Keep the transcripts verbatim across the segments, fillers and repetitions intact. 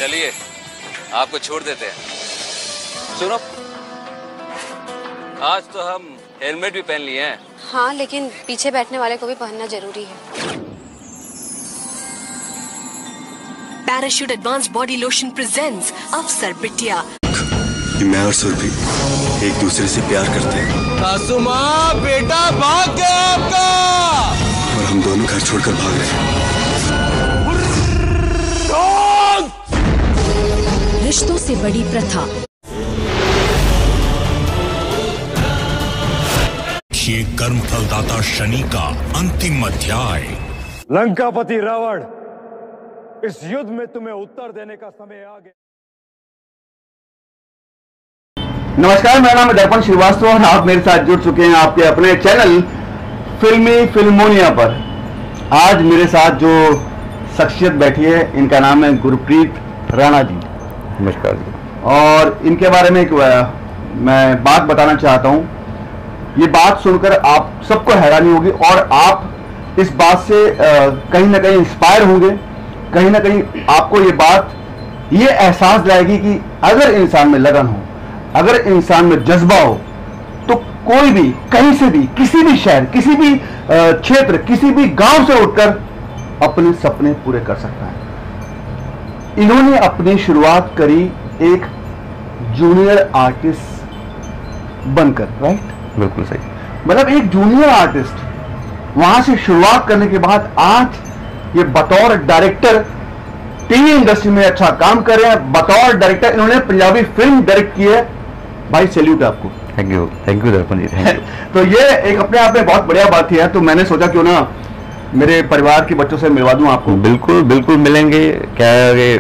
चलिए आपको छोड़ देते हैं। सुनो, आज तो हम हेलमेट भी पहन लिए हैं। हाँ, लेकिन पीछे बैठने वाले को भी पहनना जरूरी है। Parachute advance body lotion presents Afsar Bitiya. मैं और सुरभि एक दूसरे से प्यार करते हैं। सासुमा, बेटा भाग गया आपका। और हम दोनों घर छोड़कर भाग रहे हैं। रिश्तों से बड़ी प्रथा। ये कर्म फलदाता शनि का अंतिम अध्याय। लंकापति रावण, इस युद्ध में तुम्हें उत्तर देने का समय आ गया। नमस्कार, मेरा नाम है दर्पण श्रीवास्तव और आप मेरे साथ जुड़ चुके हैं आपके अपने चैनल फिल्मी फिल्मोनिया पर। आज मेरे साथ जो शख्सियत बैठी है, इनका नाम है गुरप्रीत राणा जी। नमस्कार जी। और इनके बारे में एक मैं बात बताना चाहता हूं। ये बात सुनकर आप सबको हैरानी होगी और आप इस बात से कहीं ना कहीं इंस्पायर होंगे। कहीं ना कहीं आपको ये बात ये एहसास दिलाएगी कि अगर इंसान में लगन हो, अगर इंसान में जज्बा हो, तो कोई भी कहीं से भी, किसी भी शहर, किसी भी क्षेत्र, किसी भी गांव से उठकर अपने सपने पूरे कर सकता है। इन्होंने अपनी शुरुआत करी एक जूनियर आर्टिस्ट बनकर, राइट? बिल्कुल सही। मतलब एक जूनियर आर्टिस्ट, वहां से शुरुआत करने के बाद आज ये बतौर डायरेक्टर टीवी इंडस्ट्री में अच्छा काम कर रहे हैं। बतौर डायरेक्टर इन्होंने पंजाबी फिल्म डायरेक्ट की है। भाई सैल्यूट आपको। थैंक यू, थैंक यू दर्पण जी, थैंक यू। तो ये एक अपने आप में बहुत बढ़िया बात है। तो मैंने सोचा क्यों ना मेरे परिवार के बच्चों से मिलवा दूं आपको। बिल्कुल बिल्कुल मिलेंगे। क्या है,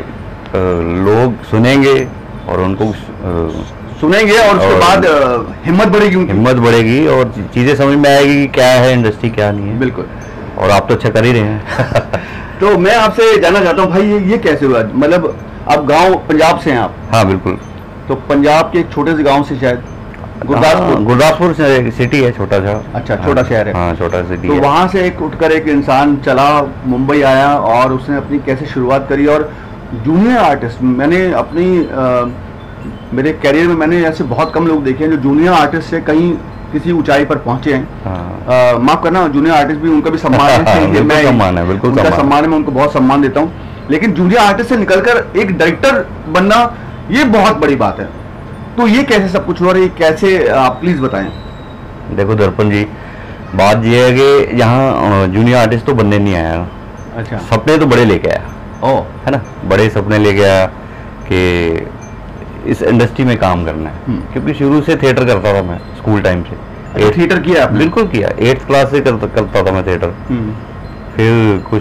लोग सुनेंगे और उनको सुनेंगे और उसके बाद हिम्मत बढ़ेगी, उनकी हिम्मत बढ़ेगी और चीजें समझ में आएगी कि क्या है इंडस्ट्री, क्या नहीं है। बिल्कुल। और आप तो अच्छा कर ही रहे हैं। तो मैं आपसे जानना चाहता हूँ भाई, ये ये कैसे हुआ? मतलब आप गांव पंजाब से हैं आप? हाँ बिल्कुल। तो पंजाब के एक छोटे से गांव से, शायद गुरदासपुर। गुरदासपुर से सिटी है, छोटा सा। अच्छा, छोटा शहर है। हाँ, छोटा सिटी। तो वहां से एक उठकर एक इंसान चला, मुंबई आया और उसने अपनी कैसे शुरुआत करी। और जूनियर आर्टिस्ट, मैंने अपनी आ, मेरे कैरियर में मैंने ऐसे बहुत कम लोग देखे हैं जो जूनियर आर्टिस्ट से कहीं किसी ऊंचाई पर पहुंचे हैं। हाँ। माफ करना, जूनियर आर्टिस्ट भी, उनका भी सम्मान है। मैं सम्मान है, बिल्कुल उनका सम्मान है, मैं उनको बहुत सम्मान देता हूँ। लेकिन जूनियर आर्टिस्ट से निकलकर एक डायरेक्टर बनना, ये बहुत बड़ी बात है। तो ये कैसे सब कुछ हो रहा है, कैसे, आप प्लीज बताएं। देखो दर्पण जी, बात ये है कि यहाँ जूनियर आर्टिस्ट तो बनने नहीं आया। अच्छा। सपने तो बड़े लेके आया, ओ है ना, बड़े सपने लेके आया कि इस इंडस्ट्री में काम करना है। क्योंकि शुरू से थिएटर करता था मैं, स्कूल टाइम से। थिएटर किया आपने? बिल्कुल किया। एट्थ क्लास से करता, करता था मैं थिएटर। फिर कुछ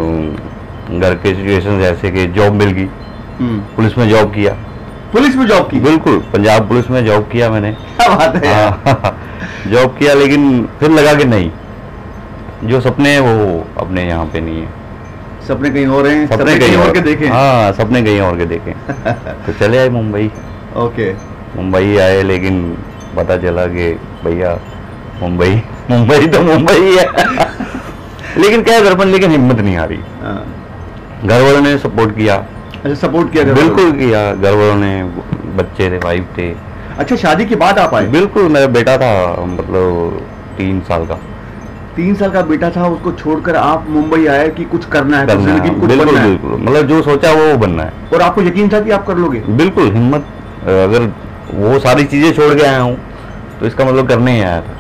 घर के सिचुएशन ऐसे कि जॉब मिल गई, पुलिस में जॉब किया। पुलिस में जॉब की? बिल्कुल, पंजाब पुलिस में जॉब किया मैंने। क्या बात है। जॉब किया, लेकिन फिर लगा कि नहीं, जो सपने हैं वो अपने यहाँ पे नहीं है। सपने कहीं और हैं, सपने, सपने कहीं और के देखें। हाँ, सपने कहीं और के देखें। तो चले आए मुंबई। ओके। मुंबई आए, लेकिन पता चला कि भैया मुंबई मुंबई तो मुंबई है। लेकिन क्या दर्पण, लेकिन हिम्मत नहीं आ रही। घर वालों ने सपोर्ट किया। अच्छा, सपोर्ट किया? बिल्कुल किया। घर वालों ने, बच्चे थे, वाइफ थे। अच्छा, शादी के बाद आप आए? बिल्कुल। मेरा बेटा था, मतलब तीन साल का। तीन साल का बेटा था, उसको छोड़कर आप मुंबई आए कि कुछ करना है, करना जिंदगी में कुछ बिल्कुल, बनना है। बिल्कुल। मतलब जो सोचा वो बनना है। और आपको यकीन था कि आप कर लोगे? बिल्कुल, हिम्मत। अगर वो सारी चीजें छोड़ के आया हूँ तो इसका मतलब करने ही आया था।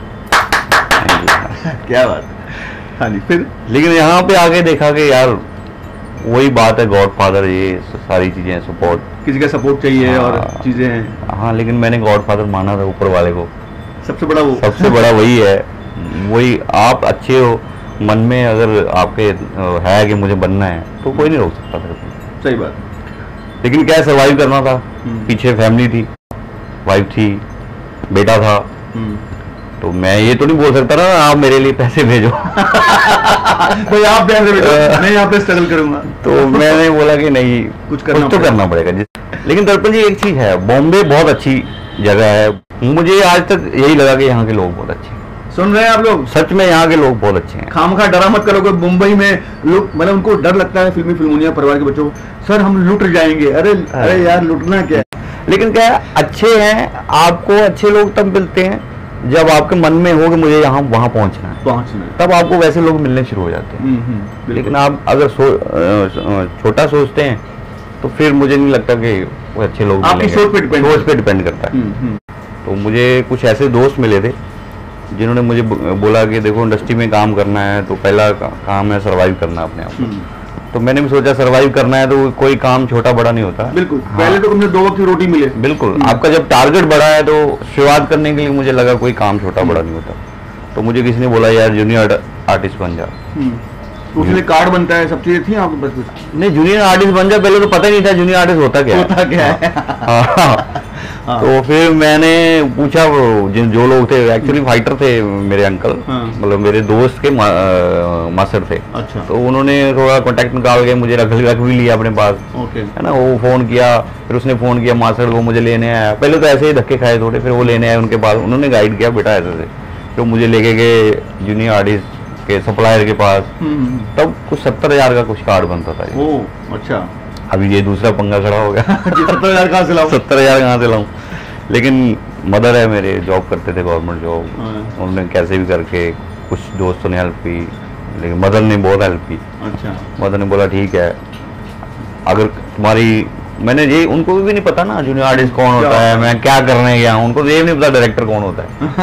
क्या बात। हाँ जी। फिर लेकिन यहाँ पे आके देखा कि यार वही बात है, गॉड फादर, ये सारी चीजें, सपोर्ट, किसी का सपोर्ट चाहिए। हाँ, और चीजें हैं। हाँ, लेकिन मैंने गॉड फादर माना था ऊपर वाले को। सबसे बड़ा वो सबसे बड़ा वही है। वही, आप अच्छे हो मन में, अगर आपके है कि मुझे बनना है, तो कोई नहीं रोक सकता था। सही बात। लेकिन क्या, सर्वाइव करना था। पीछे फैमिली थी, वाइफ थी, बेटा था। तो मैं ये तो नहीं बोल सकता ना आप मेरे लिए पैसे भेजो। तो आप पैसे भेजो, मैं यहाँ पे स्ट्रगल करूंगा। तो मैंने बोला कि नहीं, कुछ करना कुछ तो करना पड़ेगा। लेकिन दर्पण जी, एक चीज है, बॉम्बे बहुत अच्छी जगह है। मुझे आज तक यही लगा कि यहाँ के लोग बहुत अच्छे। सुन रहे हैं आप लोग? सच में यहाँ के लोग बहुत अच्छे हैं। खामखा डरा मत करो, मुंबई में लोग मतलब उनको डर लगता है फिल्मी फिल्मोनिया परिवार के बच्चों को, सर हम लुट जाएंगे। अरे अरे यार लुटना क्या है। लेकिन क्या है, अच्छे हैं, आपको अच्छे लोग तब मिलते हैं जब आपके मन में हो कि मुझे यहाँ वहाँ पहुँचना है, पहुँचना है, तब आपको वैसे लोग मिलने शुरू हो जाते हैं। लेकिन आप अगर सो, छोटा सोचते हैं तो फिर मुझे नहीं लगता कि वो अच्छे लोग मिलेंगे। सोच पे डिपेंड सोच पे डिपेंड करता है। तो मुझे कुछ ऐसे दोस्त मिले थे जिन्होंने मुझे बोला कि देखो इंडस्ट्री में काम करना है तो पहला काम है सर्वाइव करना अपने आप को। तो मैंने भी सोचा सर्वाइव करना है तो कोई काम छोटा बड़ा नहीं होता। बिल्कुल। हाँ। पहले तो तुमने दो वक्त की रोटी मिले। बिल्कुल। आपका जब टारगेट बड़ा है तो शुरुआत करने के लिए मुझे लगा कोई काम छोटा बड़ा नहीं होता। तो मुझे किसी ने बोला यार जूनियर आर्टिस्ट बन जा। तो उसमें कार्ड बनता है, सब चीजें थी आपके पास कुछ? नहीं, जूनियर आर्टिस्ट बन जा पहले तो पता ही नहीं था जूनियर आर्टिस्ट होता क्या होता क्या है। हाँ। हाँ। तो फिर मैंने पूछा, वो जिन जो लोग थे एक्चुअली फाइटर थे मेरे अंकल, मतलब मेरे दोस्त के मा, मास्टर थे। अच्छा। तो उन्होंने थोड़ा कांटेक्ट निकाल के मुझे रख रख भी लिया अपने पास। ओके। है ना, वो फोन किया, फिर उसने फोन किया मास्टर को, मुझे लेने आया। पहले तो ऐसे ही धक्के खाए थोड़े, फिर वो लेने आए उनके पास, उन्होंने गाइड किया बेटा ऐसे से, तो मुझे लेके गए जूनियर आर्टिस्ट के सप्लायर के पास। तब कुछ सत्तर हजार का कुछ कार्ड बनता था। ओह अच्छा। अभी ये दूसरा पंगा खड़ा हो गया। सत्तर हजार कहाँ से लाऊं? सत्तर हजार कहाँ से लाऊं? लेकिन मदर है मेरे, जॉब करते थे गवर्नमेंट जॉब, उन्होंने कैसे भी करके, कुछ दोस्तों ने हेल्प की, लेकिन मदर ने बहुत हेल्प की। अच्छा। मदर ने बोला ठीक है, अगर तुम्हारी, मैंने ये उनको भी नहीं पता ना जूनियर आर्टिस्ट कौन होता है, मैं क्या करने गया हूँ, उनको तो ये नहीं पता डायरेक्टर कौन होता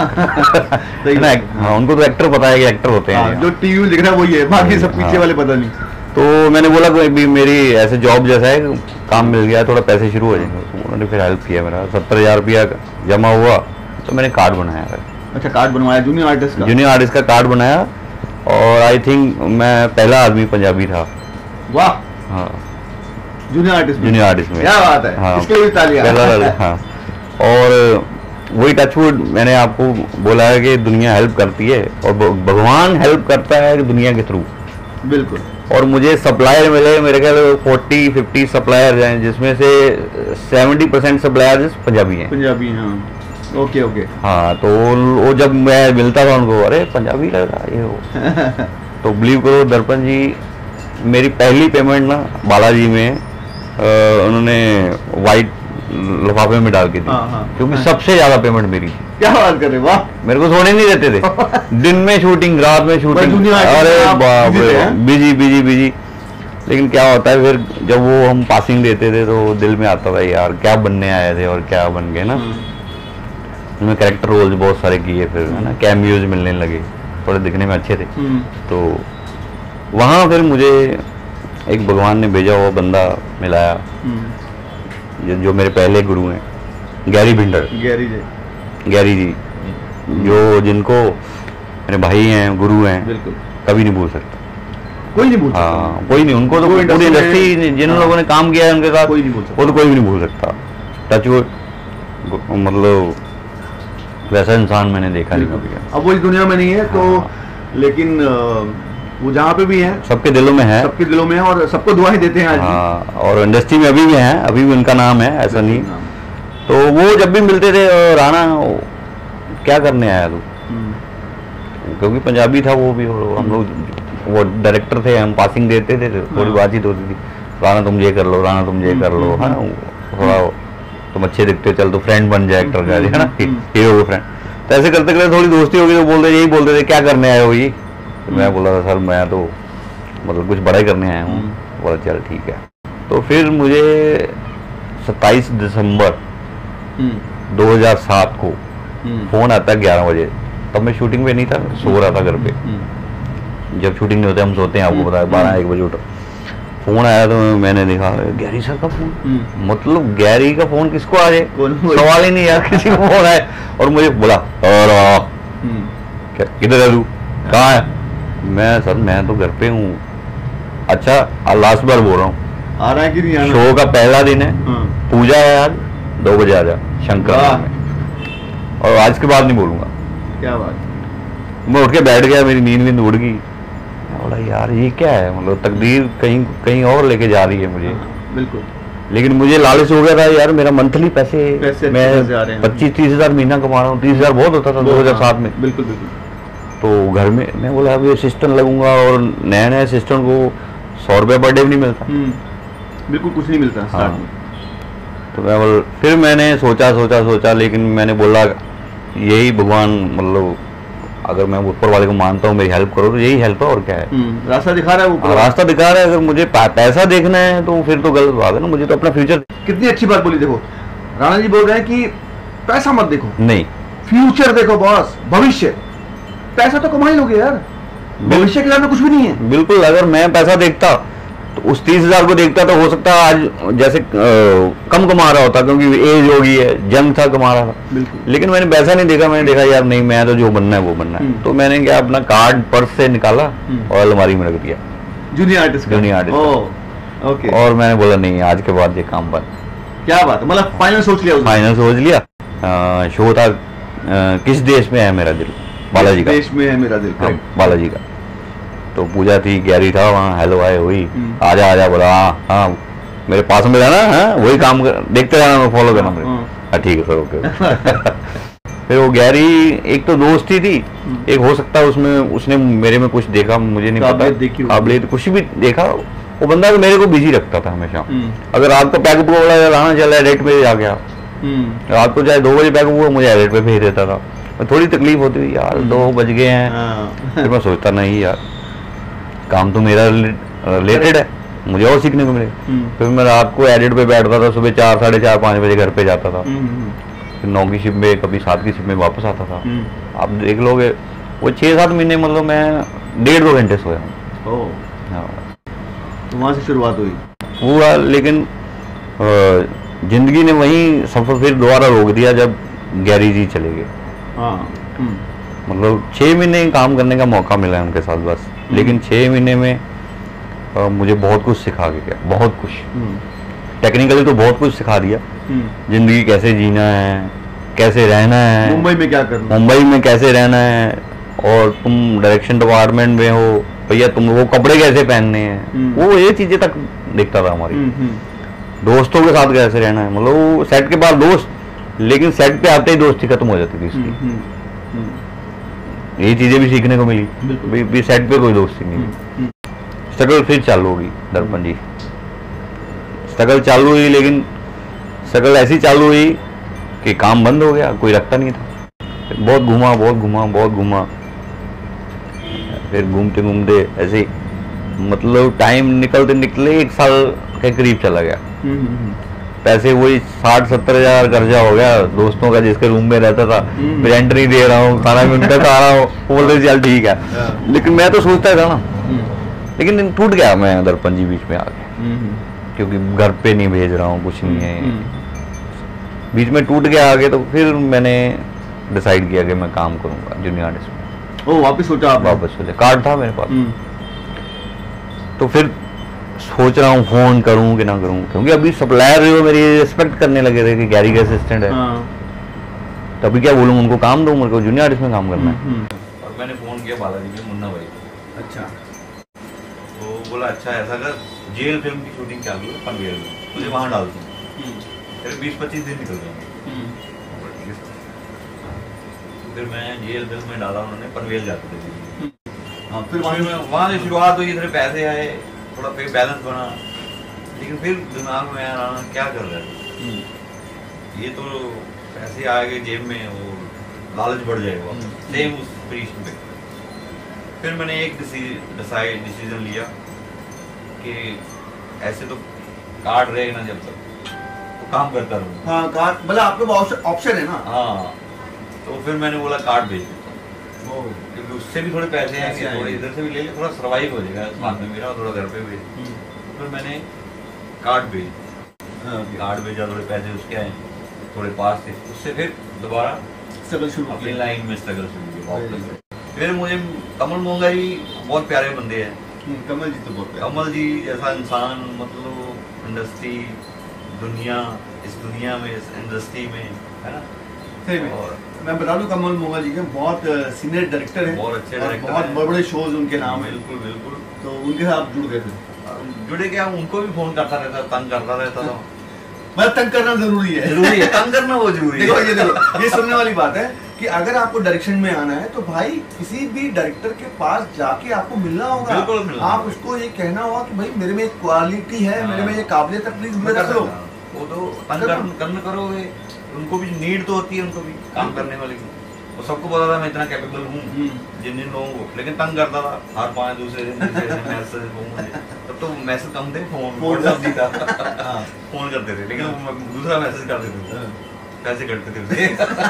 है। ना, हाँ, उनको तो एक्टर पता है कि एक्टर होते हैं। जो टीवी में दिख रहा है वही है, बाकी सब पीछे वाले पता नहीं। तो मैंने बोला कि मेरी ऐसे जॉब जैसा है, काम मिल गया, थोड़ा पैसे शुरू हो जाएंगे। तो उन्होंने फिर हेल्प किया, मेरा सत्तर हजार रुपया जमा हुआ तो मैंने कार्ड बनाया। अच्छा, कार्ड बनवाया जूनियर आर्टिस्ट का? जूनियर आर्टिस्ट का कार्ड बनाया, और आई थिंक मैं पहला आदमी पंजाबी था। वाह। हाँ, जूनियर आर्टिस्ट जूनियर आर्टिस्ट में। क्या बात है। हाँ, इसके लिए तालियां। पहला। हाँ, और वही टचवुड मैंने आपको बोला है कि दुनिया हेल्प करती है और भगवान हेल्प करता है दुनिया के थ्रू। बिल्कुल। और मुझे सप्लायर मिले, मेरे ख्याल फोर्टी फिफ्टी सप्लायर हैं, जिसमें से सेवेंटी परसेंट सप्लायर पंजाबी हैं। पंजाबी, हाँ। Okay okay. हाँ, तो वो जब मैं मिलता था उनको, अरे पंजाबी लग रहा है ये वो। तो बिलीव करो दर्पण जी, मेरी पहली पेमेंट ना बालाजी में आ, उन्होंने वाइट लिफाफे में डाल के दी। हाँ, हाँ, क्योंकि हाँ। सबसे ज्यादा पेमेंट मेरी थी। क्या बात कर रहे, वाह। मेरे को सोने नहीं देते थे। दिन में शूटिंग, रात में शूटिंग, अरे बाप रे, बिजी बिजी बिजी। लेकिन क्या होता है फिर जब वो हम पासिंग देते थे तो दिल में आता था यार क्या बनने आए थे और क्या बन गए ना। उनमें कैरेक्टर रोल्स बहुत सारे किए, फिर है ना कैमियोज मिलने लगे, थोड़े दिखने में अच्छे थे। तो वहाँ फिर मुझे एक भगवान ने भेजा हुआ बंदा मिलाया, जो, जो मेरे पहले गुरु हैं, Garry Bhinder. Garry ji. Garry ji, जो जिनको मेरे भाई हैं, गुरु हैं, बिल्कुल कभी नहीं भूल सकता। कोई नहीं भूल सकता। हाँ, कोई नहीं, उनको तो पूरी इंडस्ट्री जिन हाँ, लोगों ने काम किया है उनके साथ, कोई नहीं भूल सकता। वो तो कोई भी नहीं भूल सकता। टचवुड, मतलब वैसा इंसान मैंने देखा नहीं कभी। अब वो इस दुनिया में नहीं है तो, लेकिन वो जहाँ पे भी है सबके दिलों में है, सबके दिलों में है, और सबको दुआएं देते हैं आज भी। हाँ, और इंडस्ट्री में अभी भी हैं, अभी भी उनका नाम है, ऐसा नहीं। तो वो जब भी मिलते थे, राणा क्या करने आया तू, क्योंकि पंजाबी था वो भी, और हम लोग वो डायरेक्टर थे, हम पासिंग देते थे, थोड़ी बातचीत होती थी, राणा तुम ये कर लो, राणा तुम ये कर लो, है ना, थोड़ा तुम अच्छे दिखते हो, चल तो फ्रेंड बन जाए एक्टर का, है ना, हीरो का फ्रेंड। तो ऐसे करते करते थोड़ी दोस्ती होगी, तो बोलते यही बोलते थे क्या करने आए हो ये। तो मैं बोला था सर मैं तो मतलब कुछ बड़ा ही करने आया हूँ। बोला चल ठीक है। तो फिर मुझे सत्ताईस दिसंबर दो हज़ार सात को फोन आता है ग्यारह बजे। तब मैं शूटिंग पे नहीं था, सो रहा था घर पे। जब शूटिंग नहीं होते हम सोते हैं, आपको पता है, बारह एक बजे उठा। फोन आया तो मैंने देखा गैरी सर का फोन। मतलब गैरी का फोन किसको आ जाए, सवाल ही नहीं यार, किसी को फोन आए। और मुझे बोला किधर है तू, कहाँ है? मैं सर मैं तो घर पे हूँ। अच्छा लास्ट बार बोल रहा हूँ, आ रहा है कि नहीं? शो का पहला दिन है, पूजा है आज, दो बजे आ जा शंकर में, और आज के बाद नहीं बोलूंगा। क्या बात। मैं उठ के बैठ गया, मेरी नींद वींद उड़ गई। बोला यार ये क्या है, मतलब तकदीर कहीं कहीं और लेके जा रही है मुझे। बिल्कुल। लेकिन मुझे लालच हो गया था यार, मेरा मंथली पैसे, पैसे मैं पच्चीस तीस हजार महीना कमा रहा हूँ। तीस हजार बहुत होता था दो हजार सात में। बिल्कुल बिल्कुल। तो घर में मैं बोला अभी असिस्टेंट लगूंगा और नया नया असिस्टेंट को सौ रुपये पर डे भी नहीं मिलता, बिल्कुल कुछ नहीं मिलता। हाँ। तो मैं बोल फिर मैंने सोचा सोचा सोचा लेकिन मैंने बोला यही भगवान, मतलब अगर मैं ऊपर वाले को मानता हूँ मेरी हेल्प करो तो यही हेल्प है और क्या है। रास्ता दिखा रहा है वो, रास्ता दिखा रहा है। अगर मुझे पैसा देखना है तो फिर तो गलत बात है ना, मुझे तो अपना फ्यूचर। कितनी अच्छी बात बोली। देखो राणा जी बोल रहे हैं कि पैसा मत देखो, नहीं फ्यूचर देखो बॉस, भविष्य। पैसा तो कमा ही लोगे यार, भविष्य के सामने कुछ भी नहीं है। बिल्कुल, अगर मैं पैसा देखता तो उस तीस हजार को देखता तो हो सकता है आज जैसे आ, कम कमा रहा होता क्योंकि एज हो गई है, जंग था, कमा रहा था। लेकिन मैंने पैसा नहीं देखा, मैंने देखा यार नहीं मैं तो जो बनना है वो बनना है। तो मैंने क्या अपना कार्ड पर्स से निकाला और अलमारी में रख दिया, junior artist junior artist. Okay. और मैंने बोला नहीं आज के बाद ये काम बंद। क्या बात है, मतलब फाइनल सोच लिया? फाइनल सोच लिया। आ, शो था आ, किस देश में है मेरा दिल, बालाजी का। देश में है मेरा दिल, हाँ, बालाजी का। तो पूजा थी, गैरी था वहाँ, हेलो हाय हुई, आजा आजा बोला हाँ हाँ मेरे पास में रहना, हाँ वही काम कर, देखते रहना, मैं फॉलो करना मेरे। हाँ ठीक है सर, ओके। फिर वो गैरी एक तो दोस्त ही थी, एक हो सकता है उसमें उसने मेरे में कुछ देखा, मुझे नहीं पता, काबिलियत कुछ भी देखा। वो बंदा तो मेरे को बिजी रखता था हमेशा। अगर रात को पैकअप हुआ लाना चला एडिट पे आ गया, रात को चाहे दो बजे पैकअप हुआ मुझे एडिट पे भेज देता था। थोड़ी तकलीफ होती थी यार, दो बज गए हैं। फिर मैं सोचता नहीं यार काम तो मेरा रिलेटेड है, मुझे और सीखने को मिलेगा। फिर मैं रात को एडिट पे बैठता था, सुबह चार साढ़े चार पाँच बजे घर पे जाता था, फिर नौ की शिप में कभी सात की शिप में वापस आता था। आप देख लोगे वो छः सात महीने मतलब मैं डेढ़ दो घंटे सोया हूँ। हाँ तो वहाँ से शुरुआत हुई पूरा। लेकिन जिंदगी ने वही सफर फिर दोबारा रोक दिया जब गैरी जी चले गए। हाँ मतलब छः महीने काम करने का मौका मिला है उनके साथ बस, लेकिन छः महीने में आ, मुझे बहुत कुछ सिखा के गया, बहुत कुछ। टेक्निकली तो बहुत कुछ सिखा दिया, जिंदगी कैसे जीना है, कैसे रहना है, मुंबई में क्या करना, मुंबई में कैसे रहना है, और तुम डायरेक्शन डिपार्टमेंट में हो भैया तुम वो कपड़े कैसे पहनने हैं, वो ये चीजें तक देखता था हमारी। दोस्तों के साथ कैसे रहना है, मतलब सेट के बाद दोस्त, लेकिन सेट पे आते ही दोस्ती खत्म हो जाती थी इसकी। ये चीजें भी सीखने को मिली, भी सेट पे कोई दोस्ती नहीं। स्ट्रगल फिर चालू होगी दर्पण जी, स्ट्रगल चालू हुई, लेकिन स्ट्रगल ऐसी चालू हुई कि काम बंद हो गया, कोई रखता नहीं था। बहुत घूमा बहुत घूमा बहुत घूमा, फिर घूमते घूमते ऐसे मतलब टाइम निकलते निकले एक साल के करीब चला गया। पैसे वही साठ सत्तर हजार कर्जा हो गया दोस्तों का, जिसके रूम में रहता था, फिर रेंट नहीं दे रहा हूँ, खाना भी उनका खा रहा हूँ, बोलते चल ठीक है। लेकिन मैं तो सोचता था ना, लेकिन टूट गया मैं दर्पण जी बीच में आ गया, क्योंकि घर पे नहीं भेज रहा हूँ, कुछ नहीं है, बीच में टूट गया आगे। तो फिर मैंने डिसाइड किया कि मैं काम करूंगा जूनियर आर्टिस्ट में। ओ वापस सोचा आप? वापस सोचा, कार्ड था मेरे पास। तो फिर सोच रहा हूँ फोन करूँ कि ना करूँ, क्योंकि अभी सप्लायर जो मेरी रिस्पेक्ट करने लगे थे कि गैरी का असिस्टेंट है। तभी क्या बोलूँ उनको काम दो, मेरे को जूनियर आर्टिस्ट में काम करना है। और मैंने फोन किया बालाजी के मुन्ना भाई। अच्छा। तो बोला अच्छा ऐसा कर, जेल फिल्म की शूटिंग चालू है पनवेल में, मुझे वहाँ डाल दूँ, फिर बीस पच्चीस दिन निकल जाएंगे। फिर मैं जेल फिल्म में डाला, उन्होंने पनवेल जाते थे। हाँ फिर वहाँ से शुरुआत हुई, इधर पैसे आए, थोड़ा फिर बैलेंस बना, लेकिन फिर दिमाग में आया क्या कर रहे हैं, ये तो पैसे आ गए जेब में, वो लालच बढ़ जाएगा सेम उस पोजीशन पे। फिर मैंने एक डिसाइड डिसीजन लिया कि ऐसे तो कार्ड रहेगा ना जब तक, तो काम करता रहूँगा। हाँ कार्ड मतलब आपके पास ऑप्शन है ना। हाँ तो फिर मैंने बोला कार्ड भेज देता हूँ, क्योंकि उससे भी थोड़े पैसे आएंगे, थोड़े इधर से भी ले ले, थोड़ा सर्वाइव हो जाएगा साथ में मेरा, थोड़ा घर पे भी। फिर मैंने कार्ड भेज कार्ड भेजा, थोड़े पैसे उसके आए, थोड़े पास थे, उससे फिर दोबारा स्ट्रगल शुरू, अपनी लाइन में स्ट्रगल शुरू किया। फिर मुझे कमल मोंगा जी बहुत प्यारे बंदे हैं। कमल जी तो बहुत प्यारे। कमल जी जैसा इंसान, मतलब इंडस्ट्री दुनिया, इस दुनिया में, इस इंडस्ट्री में, है ना। और मैं बता दूं कमल मोंगा जी के बहुत सीनियर डायरेक्टर हैं, बहुत अच्छे डायरेक्टर, बहुत बड़े बड़े शोज उनके नाम है। बिल्कुल बिल्कुल। तो उनके साथ जुड़ गए थे? जुड़े क्या, उनको भी फोन करता रहता, तंग करता रहता था। मैं तंग करना जरूरी है, जरूरी है, तंग करना वो जरूरी है। देखो ये देखो ये सुनने वाली बात है कि अगर आपको डायरेक्शन में आना है तो भाई किसी भी डायरेक्टर के पास जाके आपको मिलना होगा। बिल्कुल मिलना। आप उसको ये कहना होगा कि भाई मेरे में एक क्वालिटी है, मेरे में ये काबिलियत है, प्लीज मुझे रख लो। वो तो कर्म कर्म करोगे, उनको भी नीड तो होती है, उनको भी काम करने वाले की। वो सबको पता था मैं इतना कैपेबल हूँ जिन जिन लोगों को, लेकिन तंग करता था हर पाँच दूसरे दिन मैसेज फोन। तब तो मैसेज कम थे, फोन फोन सब नहीं था। फोन करते थे, लेकिन दूसरा मैसेज कर देते थे, पैसे कटते थे।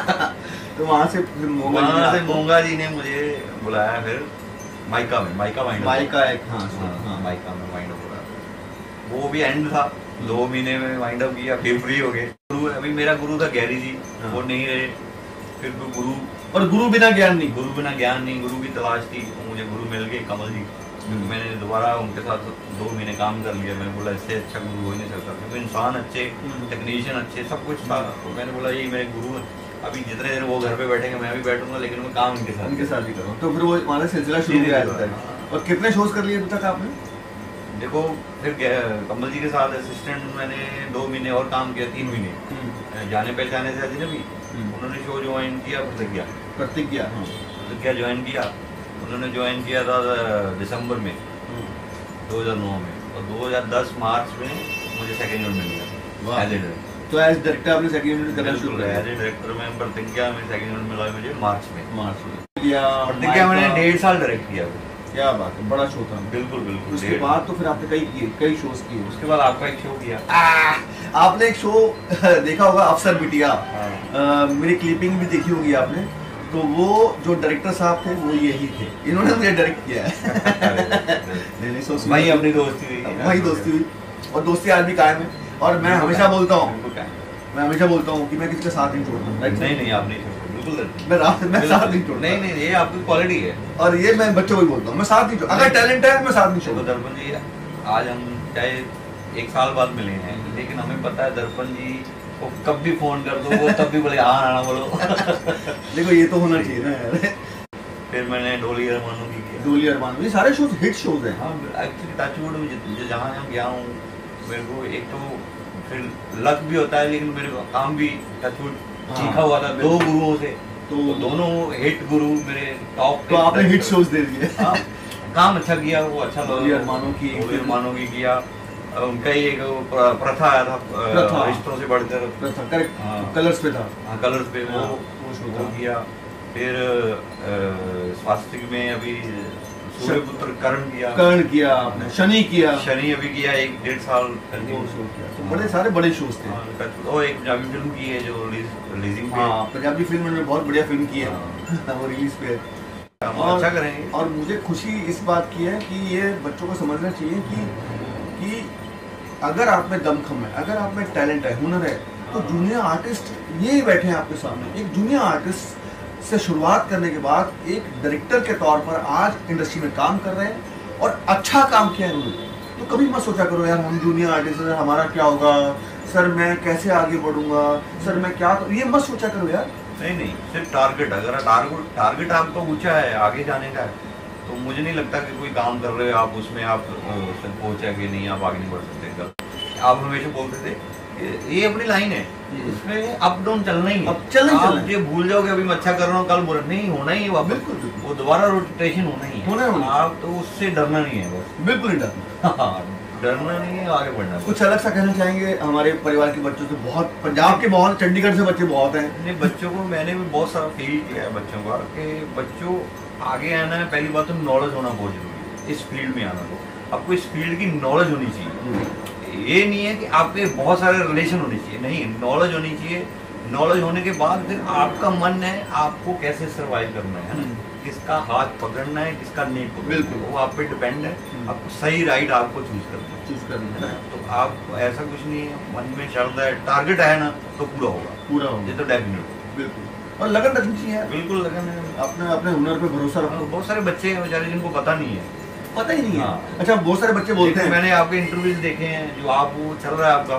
तो वहाँ से वहाँ से मोंगा जी ने मुझे बुलाया फिर माइका में, माइका माइंड माइका एक हाँ हाँ माइका में माइंड अप हो। वो भी एंड था, दो महीने में वाइंड अप किया, फिर फ्री हो गए। गुरु अभी मेरा गुरु था गैरी जी, वो नहीं रहे। फिर तो गुरु, और गुरु बिना ज्ञान नहीं, गुरु बिना ज्ञान नहीं, गुरु की तलाश थी। तो मुझे गुरु मिल गए कमल जी। मैंने दोबारा उनके साथ दो महीने काम कर लिया। मैंने बोला इससे अच्छा गुरु हो ही नहीं सकता, क्योंकि इंसान अच्छे, टेक्नीशियन अच्छे, सब कुछ था। तो मैंने बोला यही मेरे गुरु हैं। अभी जितने दिन वो घर पे बैठेंगे मैं भी बैठूंगा, लेकिन मैं काम इनके साथ इनके साथ ही करूँ। तो फिर वो हमारा सिलसिला शुरू हो गया। और कितने शोज कर लिए अभी तक आपने? देखो फिर कमल जी के साथ असिस्टेंट मैंने दो महीने और काम किया, तीन महीने जाने पहचाने से अजनबी। उन्होंने शो ज्वाइन किया प्रतिज्ञा प्रतिज्ञा प्रतिज्ञा ज्वाइन किया। उन्होंने ज्वाइन किया था दिसंबर में दो हज़ार नौ में, और दो हज़ार दस मार्च में मुझे सेकंड यूनिट मिल गया एज ए डायरेक्टर। तो एज डायरेक्टर आपने सेकंड यूनिट करना शुरू किया? एज ए डायरेक्टर में प्रतिज्ञा में सेकंड यूनिट मिला मुझे मार्च में। मार्च में किया प्रतिज्ञा मैंने डेढ़ साल डायरेक्ट किया। क्या बात है, बड़ा शो था। बिल्कुल बिल्कुल। उसके बाद तो फिर आपने कई किए, कई शोज किए। उसके बाद आपका एक शो किया। आपने एक शो देखा होगा, अफसर बिटिया। मेरी क्लिपिंग भी देखी होगी आपने। तो वो जो डायरेक्टर साहब थे वो यही थे, इन्होंने मुझे डायरेक्ट किया है। नहीं नहीं सोच वही अपनी दोस्ती हुई, वही दोस्ती हुई, और दोस्ती आज भी कायम है। और मैं हमेशा बोलता हूँ मैं हमेशा बोलता हूँ कि मैं किसी का साथ नहीं छोड़ता। नहीं नहीं आप नहीं छोड़ते, बिल्कुल मैं रात मैं साथ नहीं छोड़ता। नहीं नहीं ये आपकी क्वालिटी है, और ये मैं बच्चों को भी बोलता हूँ, मैं साथ नहीं छोड़ता। अगर टैलेंट है मैं साथ नहीं छोड़ता। दर्पण जी आज हम चाहे एक साल बाद मिले हैं, लेकिन हमें पता है दर्पण जी को कब भी फोन कर दो वो तब भी बोले हाँ हाँ बोलो। देखो ये तो होना चाहिए ना यार। फिर मैंने डोली अरमानों की किया। डोली अरमानों, ये सारे शोज हिट शोज हैं। हाँ एक्चुअली टचवुड में जहाँ मैं गया हूँ, मेरे को एक तो फिर लक भी होता है, लेकिन मेरे को काम भी टचवुड सीखा हुआ था दो गुरुओं से। तो दोनों हिट गुरु मेरे टॉप। तो आपने हिट शोज दे दिए। काम अच्छा किया, वो अच्छा डोली अरमानों की डोली अरमानों की किया। उनका ही एक प्रथा आया था, रिश्तों से बढ़कर प्रथा, करेक्ट। कलर्स पे था। हाँ कलर्स पे वो वो किया। फिर स्वास्तिक में अभी सूर्यपुत्र कर्ण किया कर्ण किया आपने, शनि किया शनि अभी किया एक डेढ़ साल शो किया। तो बड़े सारे बड़े शोज थे। और एक पंजाबी फिल्म की है जो रिलीजिंग पे। हाँ पंजाबी फिल्म में बहुत बढ़िया फिल्म की है, वो रिलीज पे। और अच्छा करेंगे। और मुझे खुशी इस बात की है कि ये बच्चों को समझना चाहिए कि कि अगर आप में दमखम है, अगर आप में टैलेंट है, हुनर है, तो जूनियर आर्टिस्ट ये बैठे हैं आपके सामने। एक जूनियर आर्टिस्ट से शुरुआत करने के बाद एक डायरेक्टर के तौर पर आज इंडस्ट्री में काम कर रहे हैं और अच्छा काम किया है उन्होंने। तो कभी मत सोचा करो यार हम जूनियर आर्टिस्ट हैं, हमारा क्या होगा, सर मैं कैसे आगे बढ़ूंगा, सर मैं क्या करूँ, ये मत सोचा करो यार। नहीं नहीं सिर्फ टारगेट, अगर टारगेट टारगेट आपका ऊंचा है, आगे जाने का है, तो मुझे नहीं लगता कि कोई काम कर रहे हो आप उसमें आप पहुंचे कि नहीं, आप आगे नहीं बढ़ सकते। आप हमेशा बोलते थे ये अपनी लाइन है, इसमें अप डाउन चलना ही है। अब चलना ही आप ये भूल जाओगे अभी मैं अच्छा कर रहा हूँ कल बुरा नहीं होना ही, बिल्कुल वो दोबारा रोटेशन होना ही होना है। आप तो उससे डरना नहीं है, बस बिल्कुल नहीं डरना। डरना नहीं है, आगे बढ़ना। कुछ अलग सा कहना चाहेंगे हमारे परिवार के बच्चों से? बहुत पंजाब के बहुत, चंडीगढ़ से बच्चे बहुत हैं। नहीं बच्चों को मैंने भी बहुत सारा फील किया है बच्चों का कि बच्चों आगे आना है, पहली बात तो नॉलेज होना बहुत जरूरी है इस फील्ड में आना। तो आपको इस फील्ड की नॉलेज होनी चाहिए। ये नहीं है कि आपके बहुत सारे रिलेशन होने चाहिए, नहीं, नॉलेज होनी चाहिए। नॉलेज होने के बाद फिर आपका मन है आपको कैसे सर्वाइव करना है, किसका हाथ पकड़ना है, किसका नहीं पकड़ना, बिल्कुल वो आप पे डिपेंड है। आपको सही राइट आपको चूज करना है चूज करना है। तो आप ऐसा कुछ नहीं है, मन में चल रहा है, टारगेट है ना तो पूरा होगा, पूरा होगा, ये तो डेफिनेट। बिल्कुल, और लगन रखनी चाहिए, बिल्कुल लगन है। अपने अपने हुनर पे भरोसा रखो। बहुत सारे बच्चे हैं बेचारे जिनको पता नहीं है, पता ही नहीं है। अच्छा बहुत सारे बच्चे बोलते हैं, मैंने आपके इंटरव्यूज देखे हैं जो आप वो चल रहा है आपका,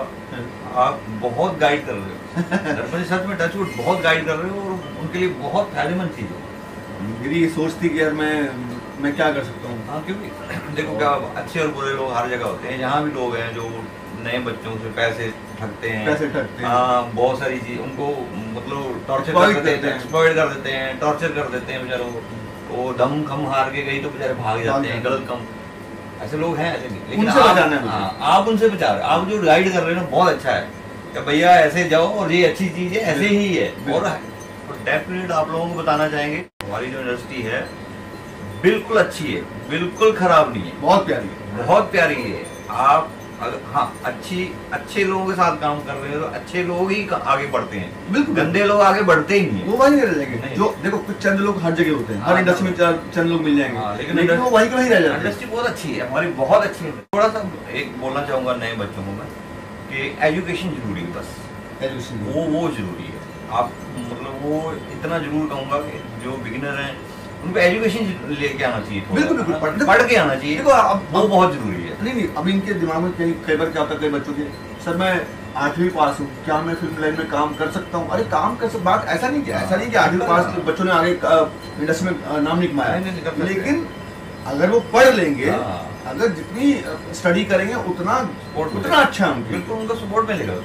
आप बहुत गाइड कर रहे हो सच में टचवुड बहुत गाइड कर रहे हो और उनके लिए बहुत फायदेमंद चीज है। मेरी ये सोच थी कि यार मैं मैं क्या कर सकता हूँ। हाँ क्योंकि देखो क्या अच्छे और बुरे लोग हर जगह होते हैं, जहाँ भी लोग हैं जो नए बच्चों से पैसे ठगते हैं, पैसे ठगते हैं, हाँ बहुत सारी चीज उनको मतलब टॉर्चर कर देते हैं, एक्सप्लॉइट कर देते हैं, टॉर्चर कर देते हैं बेचारों को। वो दम खम हार के गई तो बेचारे भाग जाते हैं, गलत कम, ऐसे लोग हैं ऐसे नहीं। लेकिन उनसे बचाना है, हाँ, आप उनसे बचा रहे, आप जो गाइड कर रहे हो ना बहुत अच्छा है कि भैया ऐसे जाओ और ये अच्छी चीज है, ऐसे ही है। और डेफिनेट आप लोगों को बताना चाहेंगे हमारी जो इंडस्ट्री है बिल्कुल अच्छी है, बिल्कुल खराब नहीं है, बहुत प्यारी है, बहुत प्यारी है। आप अगर हाँ अच्छी अच्छे लोगों के साथ काम कर रहे हो तो अच्छे लोग ही आगे बढ़ते हैं, बिल्कुल गंदे लोग आगे बढ़ते ही नहीं है। वो वहीं रह जाएंगे। जो देखो कुछ चंद लोग हर जगह होते हैं, हर इंडस्ट्री में चंद लोग मिल जाएंगे, हाँ, लेकिन वो वहीं के वहीं रह जाते हैं। इंडस्ट्री बहुत अच्छी है हमारी, बहुत अच्छी है। थोड़ा सा एक बोलना चाहूंगा नए बच्चों को मैं कि एजुकेशन जरूरी है, बस एजुकेशन वो वो जरूरी है। आप मतलब वो इतना जरूर कहूंगा कि जो बिगिनर हैं उनको एजुकेशन लेके आना चाहिए, बिल्कुल बिल्कुल पढ़, पढ़ के आना चाहिए। देखो अब वो बहुत जरूरी है। नहीं नहीं अभी इनके दिमाग में कई कई बार क्या होता है, कई बच्चों के सर मैं आठवीं पास हूँ, क्या मैं फिल्म लाइन में काम कर सकता हूँ? अरे काम कर सकता, बात ऐसा नहीं किया, ऐसा नहीं कि आठवीं पास बच्चों ने आगे इंडस्ट्री में नाम नहीं कमाया, लेकिन अगर वो पढ़ लेंगे, अगर जितनी स्टडी करेंगे उतना उतना अच्छा है उनके, बिल्कुल उनको सपोर्ट मिलेगा।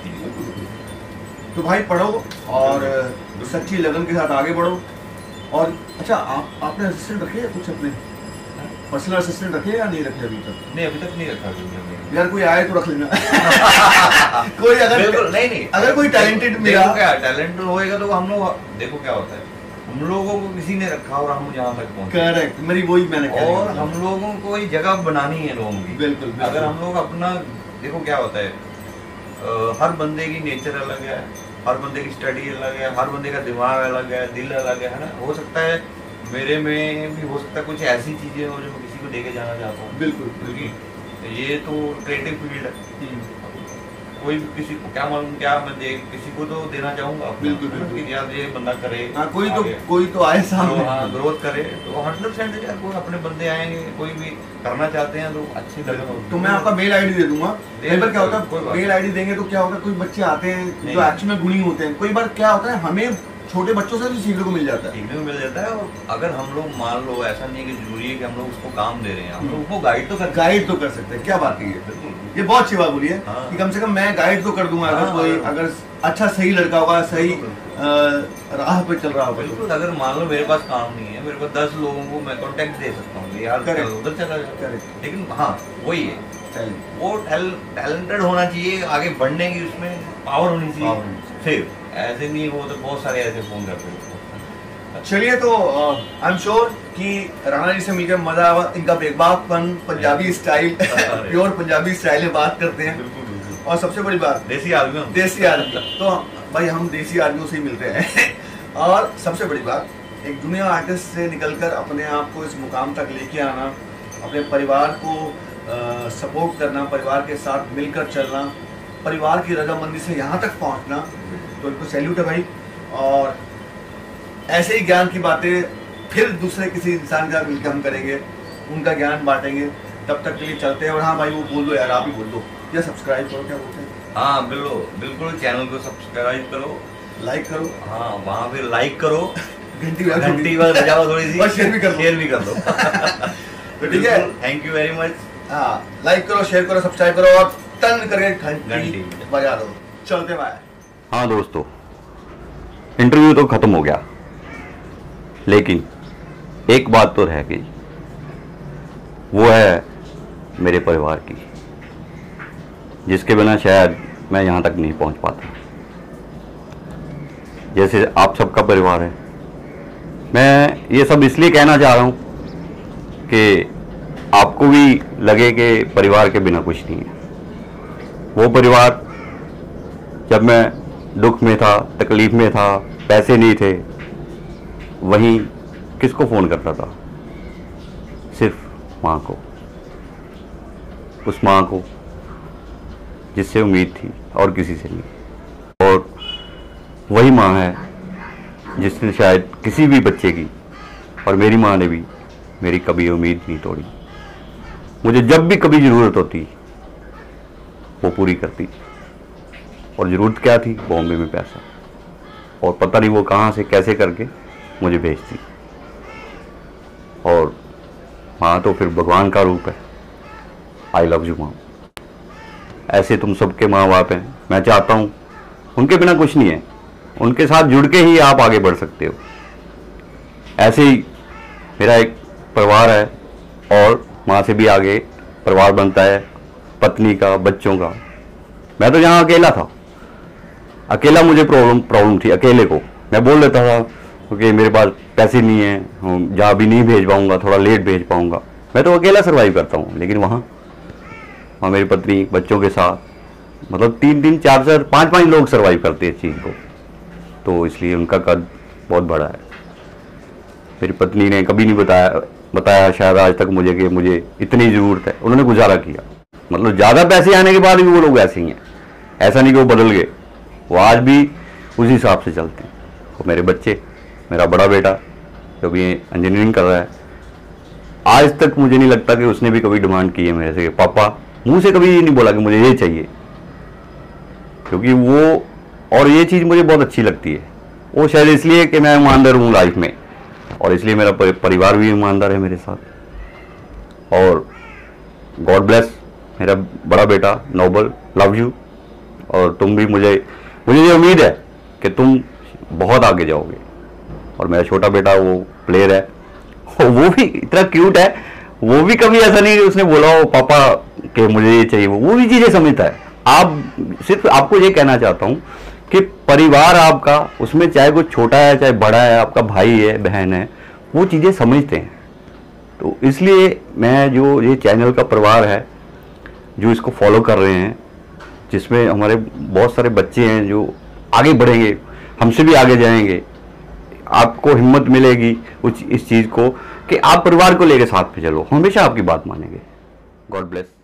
तो भाई पढ़ो और सच्ची लगन के साथ आगे बढ़ो। और अच्छा आप आपने असिस्टेंट रखे कुछ अपने पर्सनल असिस्टेंट रखे या नहीं रखे अभी तक? नहीं अभी तक नहीं रखा। यार कोई आए तो रख लेना। कोई अगर नहीं नहीं अगर कोई टैलेंटेड मिला, क्या टैलेंट होएगा तो हम लोग देखो क्या होता है, हम लोगों को किसी ने रखा और हम यहाँ तक पहुँचे। करेक्ट, मेरी वही मैंने कहा। और हम लोगों को ही जगह बनानी है लोगों की। बिल्कुल, अगर हम लोग अपना देखो क्या होता है, हर बंदे की नेचर अलग है, हर बंदे की स्टडी अलग है, हर बंदे का दिमाग अलग है, दिल अलग है ना। हो सकता है मेरे में भी हो सकता है कुछ ऐसी चीजें हो जो मैं किसी को देके जाना चाहता हूँ। बिल्कुल, क्योंकि ये तो क्रिएटिव फील्ड है, कोई भी किसी को क्या मालूम क्या मैं दे किसी को तो देना चाहूंगा। बिल्कुल बिल्कुल यार ये बंदा करे, हाँ, कोई तो कोई तो आए सामने, हाँ ग्रोथ करे तो हंड्रेड परसेंट यार कोई अपने बंदे आएंगे, कोई भी करना चाहते हैं तो अच्छी लगे। तो मैं आपका मेल आईडी दे दूंगा। कई बार क्या होता है मेल आईडी देंगे तो क्या होता है, कोई बच्चे आते हैं जो एक्चुअल में गुणी होते हैं, कई बार क्या होता है हमें छोटे बच्चों से भी सीखने को मिल जाता है, सीखने को मिल जाता है। और अगर हम लोग मान लो ऐसा नहीं है कि जरूरी है कि हम लोग उसको काम दे रहे हैं, हम लोग उसको गाइड तो कर गाइड तो कर सकते हैं। क्या बात है, ये बहुत अच्छी बात बोली है कि कम से कम मैं गाइड तो कर दूंगा। अगर कोई अगर अच्छा सही लड़का होगा, सही राह पे चल रहा होगा। बिल्कुल, अगर मान लो मेरे पास काम नहीं है, मेरे पास दस लोगों को मैं कॉन्टेक्ट दे सकता हूँ यार उधर चला जाए, लेकिन हाँ वही है वो टैलेंटेड होना चाहिए, आगे बढ़ने की उसमें पावर होनी चाहिए। फिर ऐसे नहीं हो तो बहुत सारे ऐसे फोन करते हैं। चलिए तो आई एम श्योर कि राणा जी से मिलकर मजा आया। इनका बेबाकपन Punjabi style, pure Punjabi style में बात करते हैं। और सबसे बड़ी बात देसी आदमी, देसी आदमी तो भाई हम देसी आदमियों से ही मिलते हैं। और सबसे बड़ी बात, एक जूनियर आर्टिस्ट से निकलकर अपने आप को इस मुकाम तक लेके आना, अपने परिवार को सपोर्ट करना, परिवार के साथ मिलकर चलना, परिवार की रजामंदी से यहाँ तक पहुँचना, तो इनको सैल्यूट है भाई। और ऐसे ही ज्ञान की बातें फिर दूसरे किसी इंसान का मिलकर हम करेंगे, उनका ज्ञान बांटेंगे। तब तक के लिए चलते हैं। और हाँ भाई वो बोल दो यार, आप ही बोल दो या सब्सक्राइब करो, क्या बोलते हैं? हाँ बिल्कुल बिल्कुल, चैनल को सब्सक्राइब करो, लाइक करो, हाँ वहाँ पे लाइक करो, घंटी घंटी बजाओ थोड़ी सी, और शेयर भी कर शेयर भी कर दो। तो ठीक है, थैंक यू वेरी मच। हाँ लाइक करो, शेयर करो, सब्सक्राइब करो और टन करके घंटी बजा दो। चलते भाई। हाँ दोस्तों, इंटरव्यू तो खत्म हो गया, लेकिन एक बात तो रह गई, वो है मेरे परिवार की, जिसके बिना शायद मैं यहाँ तक नहीं पहुँच पाता। जैसे आप सबका परिवार है, मैं ये सब इसलिए कहना चाह रहा हूँ कि आपको भी लगे कि परिवार के बिना कुछ नहीं है। वो परिवार जब मैं दुख में था, तकलीफ में था, पैसे नहीं थे, वहीं किसको फ़ोन करता था? सिर्फ माँ को। उस माँ को जिससे उम्मीद थी और किसी से नहीं। और वही माँ है जिसने शायद किसी भी बच्चे की, और मेरी माँ ने भी मेरी कभी उम्मीद नहीं तोड़ी। मुझे जब भी कभी ज़रूरत होती वो पूरी करती। और ज़रूरत क्या थी? बॉम्बे में पैसा, और पता नहीं वो कहाँ से कैसे करके मुझे भेजती। और माँ तो फिर भगवान का रूप है। आई लव यू माँ। ऐसे तुम सबके माँ बाप हैं, मैं चाहता हूँ, उनके बिना कुछ नहीं है, उनके साथ जुड़ के ही आप आगे बढ़ सकते हो। ऐसे ही मेरा एक परिवार है और वहाँ से भी आगे परिवार बनता है, पत्नी का, बच्चों का। मैं तो यहाँ अकेला था, अकेला मुझे प्रॉब्लम प्रॉब्लम थी अकेले को। मैं बोल देता था क्योंकि मेरे पास पैसे नहीं है, जहाँ भी नहीं भेज पाऊँगा, थोड़ा लेट भेज पाऊँगा, मैं तो अकेला सर्वाइव करता हूँ। लेकिन वहाँ वहाँ मेरी पत्नी बच्चों के साथ मतलब तीन तीन चार चार पाँच पाँच लोग सर्वाइव करते हैं इस चीज़ को, तो इसलिए उनका कद बहुत बड़ा है। मेरी पत्नी ने कभी नहीं बताया बताया शायद आज तक मुझे कि मुझे इतनी ज़रूरत है, उन्होंने गुजारा किया। मतलब ज़्यादा पैसे आने के बाद भी वो लोग ऐसे ही हैं, ऐसा नहीं कि वो बदल गए, वो आज भी उसी हिसाब से चलते हैं। वो मेरे बच्चे, मेरा बड़ा बेटा जो भी इंजीनियरिंग कर रहा है, आज तक मुझे नहीं लगता कि उसने भी कभी डिमांड की है मेरे से, पापा, मुंह से कभी ये नहीं बोला कि मुझे ये चाहिए, क्योंकि वो, और ये चीज़ मुझे बहुत अच्छी लगती है। वो शायद इसलिए कि मैं ईमानदार हूँ लाइफ में, और इसलिए मेरा परिवार भी ईमानदार है मेरे साथ। और गॉड ब्लेस मेरा बड़ा बेटा नोबल, लव यू। और तुम भी, मुझे मुझे ये उम्मीद है कि तुम बहुत आगे जाओगे। और मेरा छोटा बेटा वो प्लेयर है, वो भी इतना क्यूट है, वो भी कभी ऐसा नहीं कि उसने बोला हो पापा कि मुझे ये चाहिए, वो भी चीज़ें समझता है। आप, सिर्फ आपको ये कहना चाहता हूँ कि परिवार आपका, उसमें चाहे कोई छोटा है चाहे बड़ा है, आपका भाई है बहन है, वो चीज़ें समझते हैं। तो इसलिए मैं, जो ये चैनल का परिवार है जो इसको फॉलो कर रहे हैं, जिसमें हमारे बहुत सारे बच्चे हैं जो आगे बढ़ेंगे, हमसे भी आगे जाएंगे, आपको हिम्मत मिलेगी उस इस चीज़ को कि आप परिवार को लेकर साथ में चलो, हमेशा आपकी बात मानेंगे। God bless.